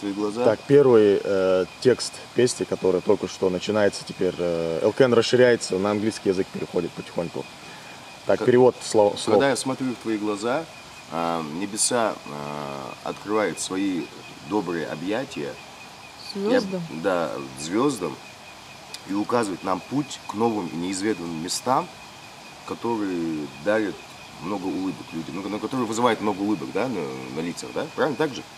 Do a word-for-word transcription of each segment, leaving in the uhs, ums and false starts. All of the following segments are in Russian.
твои глаза. Так, первый э, текст песни, который только что начинается теперь. Э, Элкен расширяется, на английский язык переходит потихоньку. Так, Как, перевод слов. Когда я смотрю в твои глаза, э, небеса э, открывают свои добрые объятия. Звездам? И, да, звездам. И указывают нам путь к новым и неизведанным местам, которые дарят много улыбок людям, ну, которые вызывают много улыбок, да, на, на лицах, да? Правильно так же?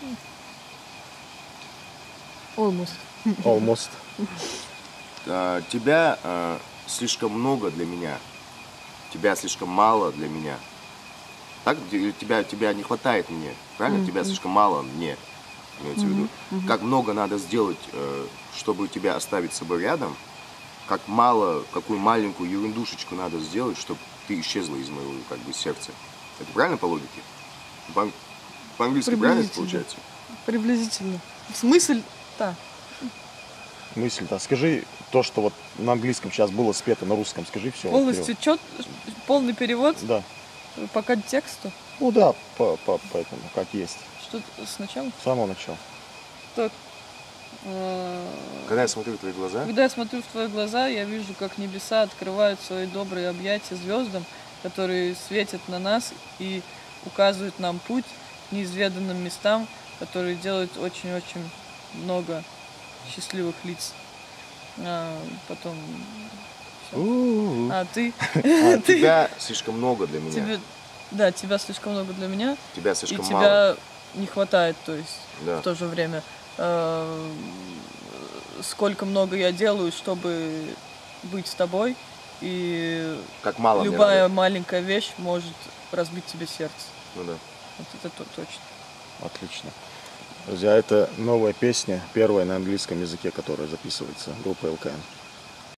Almost. Almost. А, тебя а, слишком много для меня, тебя слишком мало для меня. Так? Тебя, тебя не хватает мне, правильно? Mm-hmm. Тебя слишком мало мне, имеется mm-hmm. в виду. Mm-hmm. Как много надо сделать, чтобы тебя оставить с собой рядом, как мало, какую маленькую ерундушечку надо сделать, чтобы ты исчезла из моего, как бы, сердца. Это правильно по логике? По- По-английски правильно это получается? Приблизительно. Смысл, да. Мысль, да. Скажи то, что вот на английском сейчас было спето на русском, скажи все. Полностью чет, полный перевод? Да. По контексту? Ну да, по, по, по этому, как есть. Что сначала? С самого начала. Так. Когда я смотрю в твои глаза? Когда я смотрю в твои глаза, я вижу, как небеса открывают свои добрые объятия звездам, которые светят на нас и указывают нам путь к неизведанным местам, которые делают очень-очень много счастливых лиц. А потом... У-у-у. А ты? А тебя слишком много для меня. Тебе... Да, тебя слишком много для меня. Тебя слишком и мало. тебя не хватает, то есть да. в то же время. Э, сколько много я делаю, чтобы быть с тобой, и как мало любая маленькая вещь может разбить тебе сердце. Ну да. Вот это то, точно. Отлично. Друзья, это новая песня, первая на английском языке, которая записывается группой Элкен.